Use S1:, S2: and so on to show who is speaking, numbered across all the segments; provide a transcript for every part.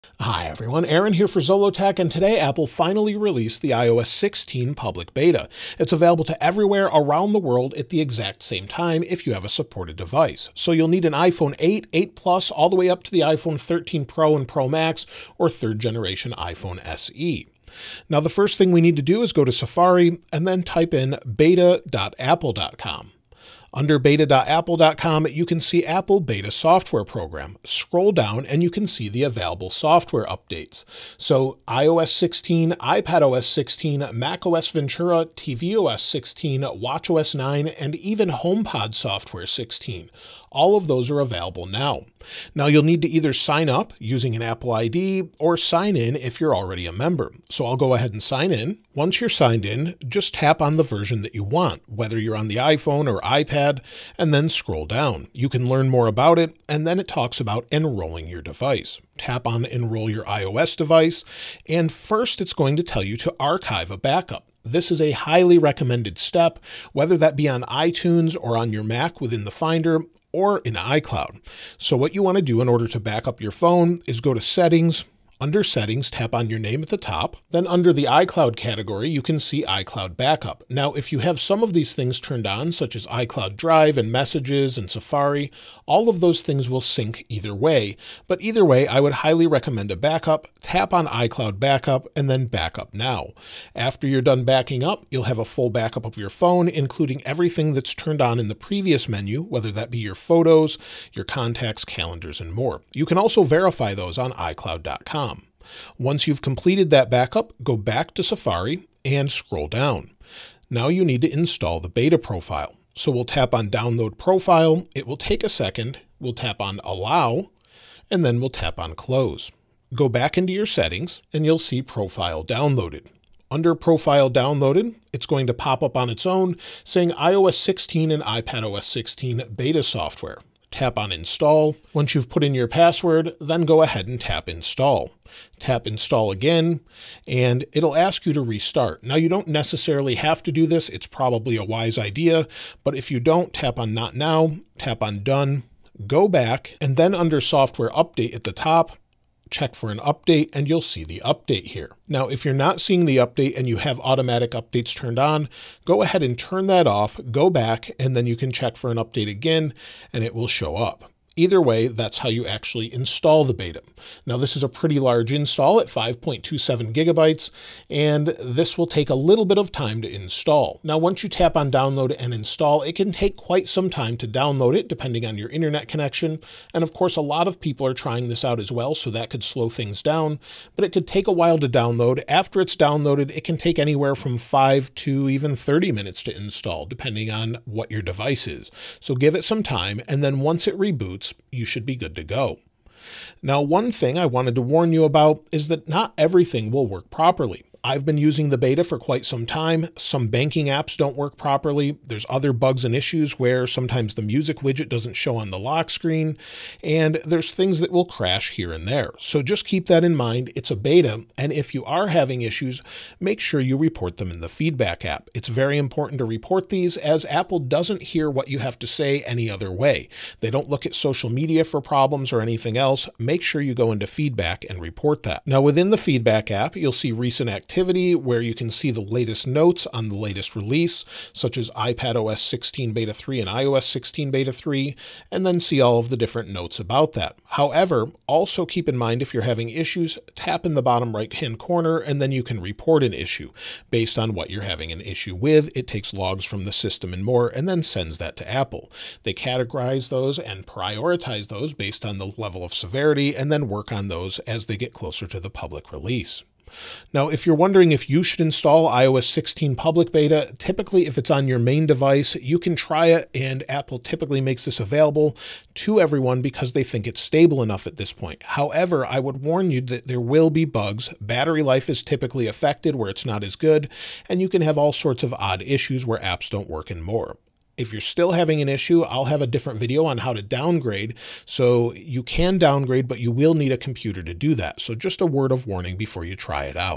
S1: Hi everyone, Aaron here for Zollotech, and today Apple finally released the iOS 16 public beta. It's available to everywhere around the world at the exact same time if you have a supported device. So you'll need an iPhone 8, 8 Plus, all the way up to the iPhone 13 Pro and Pro Max, or third generation iPhone SE. Now the first thing we need to do is go to Safari and then type in beta.apple.com. Under beta.apple.com, you can see Apple Beta Software Program. Scroll down and you can see the available software updates. So iOS 16, iPadOS 16, macOS Ventura, tvOS 16, watchOS 9, and even HomePod Software 16. All of those are available now. Now you'll need to either sign up using an Apple ID or sign in if you're already a member. So I'll go ahead and sign in. Once you're signed in, just tap on the version that you want, whether you're on the iPhone or iPad, and then scroll down. You can learn more about it, and then it talks about enrolling your device. Tap on Enroll Your iOS device, and first it's going to tell you to archive a backup. This is a highly recommended step, whether that be on iTunes or on your Mac within the Finder, or in iCloud. So what you want to do in order to back up your phone is go to Settings. Under Settings, tap on your name at the top. Then under the iCloud category, you can see iCloud Backup. Now, if you have some of these things turned on, such as iCloud Drive and Messages and Safari, all of those things will sync either way. But either way, I would highly recommend a backup. Tap on iCloud Backup and then Backup Now. After you're done backing up, you'll have a full backup of your phone, including everything that's turned on in the previous menu, whether that be your photos, your contacts, calendars, and more. You can also verify those on iCloud.com. Once you've completed that backup, go back to Safari and scroll down. Now you need to install the beta profile. So we'll tap on Download Profile. It will take a second. We'll tap on Allow, and then we'll tap on Close. Go back into your settings, and you'll see Profile Downloaded. Under Profile Downloaded, it's going to pop up on its own saying iOS 16 and iPadOS 16 beta software. Tap on Install. Once you've put in your password, then go ahead and tap Install. Tap Install again, and it'll ask you to restart. Now, you don't necessarily have to do this. It's probably a wise idea, but if you don't, tap on Not Now, tap on Done, go back, and then under Software Update at the top, check for an update, and you'll see the update here. Now, if you're not seeing the update and you have automatic updates turned on, go ahead and turn that off, go back, and then you can check for an update again, and it will show up. Either way, that's how you actually install the beta. Now, this is a pretty large install at 5.27 gigabytes, and this will take a little bit of time to install. Now, once you tap on Download and Install, it can take quite some time to download it, depending on your internet connection. And of course, a lot of people are trying this out as well, so that could slow things down, but it could take a while to download. After it's downloaded, it can take anywhere from 5 to even 30 minutes to install, depending on what your device is. So give it some time, and then once it reboots, you should be good to go. Now, one thing I wanted to warn you about is that not everything will work properly. I've been using the beta for quite some time. Some banking apps don't work properly. There's other bugs and issues where sometimes the music widget doesn't show on the lock screen, and there's things that will crash here and there. So just keep that in mind. It's a beta, and if you are having issues, make sure you report them in the feedback app. It's very important to report these, as Apple doesn't hear what you have to say any other way. They don't look at social media for problems or anything else. Make sure you go into feedback and report that. Now, within the feedback app, you'll see recent activity, where you can see the latest notes on the latest release, such as iPadOS 16 Beta 3 and iOS 16 Beta 3, and then see all of the different notes about that. However, also keep in mind, if you're having issues, tap in the bottom right-hand corner, and then you can report an issue. Based on what you're having an issue with, it takes logs from the system and more, and then sends that to Apple. They categorize those and prioritize those based on the level of severity, and then work on those as they get closer to the public release. Now, if you're wondering if you should install iOS 16 public beta, typically if it's on your main device, you can try it, and Apple typically makes this available to everyone because they think it's stable enough at this point. However, I would warn you that there will be bugs. Battery life is typically affected where it's not as good, and you can have all sorts of odd issues where apps don't work and more. If you're still having an issue, I'll have a different video on how to downgrade. So you can downgrade, but you will need a computer to do that. So just a word of warning before you try it out.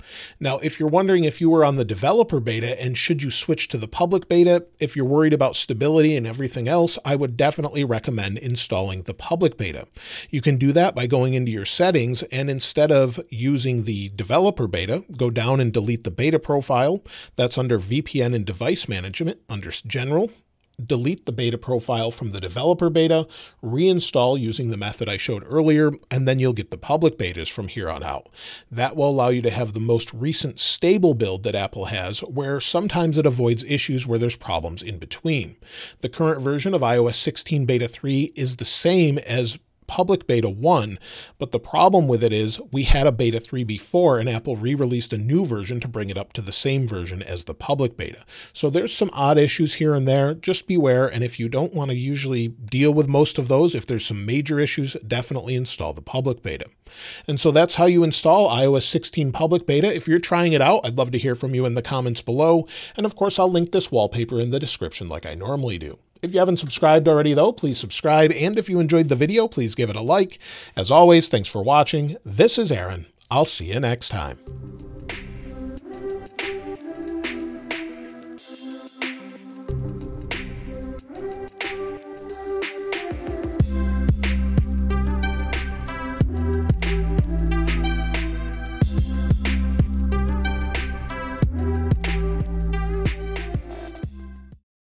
S1: Now, if you're wondering if you were on the developer beta and should you switch to the public beta, if you're worried about stability and everything else, I would definitely recommend installing the public beta. You can do that by going into your settings, and instead of using the developer beta, go down and delete the beta profile. That's under VPN and device management under General. Delete the beta profile from the developer beta, reinstall using the method I showed earlier, and then you'll get the public betas from here on out. That will allow you to have the most recent stable build that Apple has, where sometimes it avoids issues where there's problems in between. The current version of iOS 16 Beta 3 is the same as public beta 1, but the problem with it is we had a beta 3 before and Apple re-released a new version to bring it up to the same version as the public beta. So there's some odd issues here and there. Just beware, and if you don't want to usually deal with most of those, if there's some major issues, definitely install the public beta. And so that's how you install iOS 16 public beta. If you're trying it out, I'd love to hear from you in the comments below. And of course, I'll link this wallpaper in the description like I normally do. If you haven't subscribed already, though, please subscribe. And if you enjoyed the video, please give it a like. As always, thanks for watching. This is Aaron. I'll see you next time.